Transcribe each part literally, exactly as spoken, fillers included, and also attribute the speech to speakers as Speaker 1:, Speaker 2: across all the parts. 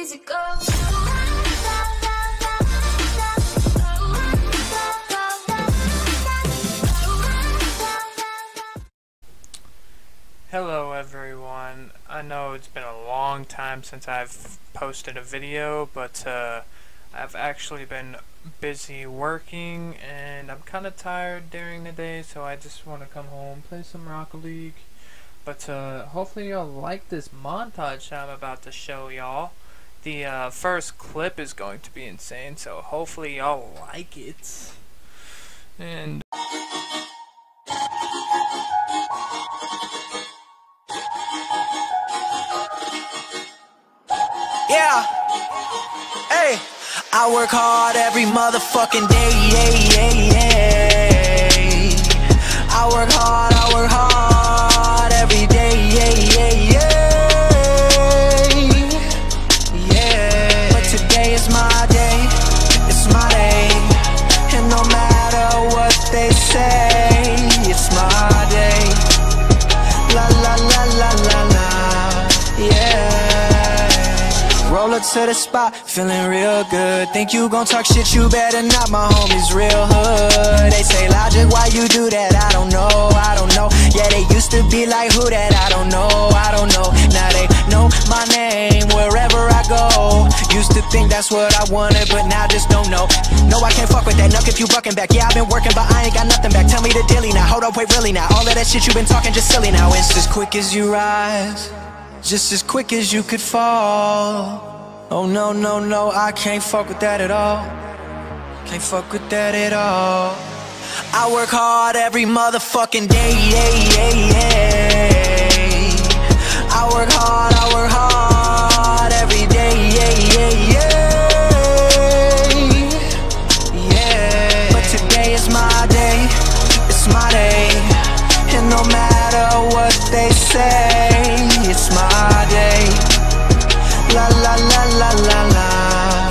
Speaker 1: easy go.
Speaker 2: Hello everyone. I know it's been a long time since I've posted a video, but uh, I've actually been busy working and I'm kind of tired during the day, so I just want to come home, play some Rocket League. But uh, hopefully y'all like this montage I'm about to show y'all. The uh, first clip is going to be insane, so hopefully y'all like it. And
Speaker 3: yeah, hey, I work hard every motherfucking day, yeah, yeah, yeah. I work hard, I work hard every day, yeah, yeah, yeah, yeah. But today is my day, it's my day, and no matter what they say, it's my day, la la la la la la, yeah. Roll up to the spot, feeling real good. Think you gon' talk shit, you better not, my homies real hood. They say, Logic, why you do that? I don't know, I don't know. Yeah, they used to be like, who that? I don't know, I don't know. Now they know my name wherever I go. Used to think that's what I wanted, but now just don't know. No, I can't fuck with that, nuck if you bucking back. Yeah, I've been working, but I ain't got nothing back. Tell me the dilly now, hold up, wait, really now. All of that shit you been talking just silly now. It's as quick as you rise, just as quick as you could fall. Oh no, no, no, I can't fuck with that at all. Can't fuck with that at all. I work hard every motherfucking day, yeah, yeah, yeah. I work hard, I work hard every day, yeah, yeah, yeah. Yeah. But today is my day, it's my day, and no matter what they say, it's my day. La la la la la la,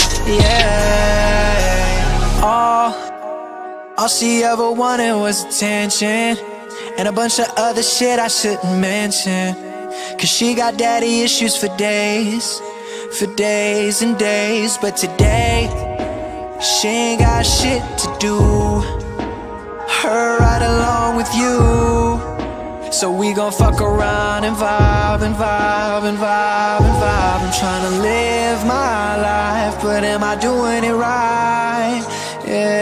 Speaker 3: yeah. All, all she ever wanted was attention, and a bunch of other shit I shouldn't mention. Cause she got daddy issues for days, for days and days. But today, she ain't got shit to do, her right along with you. So we gon' fuck around and vibe and vibe and vibe and vibe. I'm tryna live my life, but am I doing it right?